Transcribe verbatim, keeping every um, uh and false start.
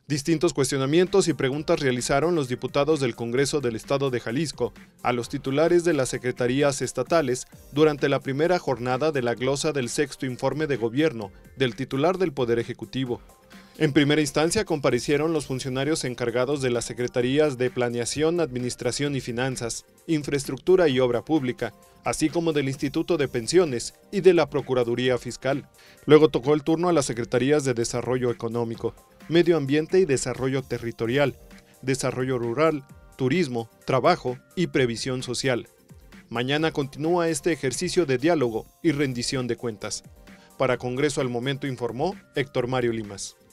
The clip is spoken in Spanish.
Distintos cuestionamientos y preguntas realizaron los diputados del Congreso del Estado de Jalisco a los titulares de las secretarías estatales durante la primera jornada de la glosa del sexto informe de gobierno del titular del Poder Ejecutivo. En primera instancia comparecieron los funcionarios encargados de las secretarías de Planeación, Administración y Finanzas, Infraestructura y Obra Pública, así como del Instituto de Pensiones y de la Procuraduría Fiscal. Luego tocó el turno a las secretarías de Desarrollo Económico, Medio Ambiente y Desarrollo Territorial, Desarrollo Rural, Turismo, Trabajo y Previsión Social. Mañana continúa este ejercicio de diálogo y rendición de cuentas. Para Congreso al Momento informó Héctor Mario Limas.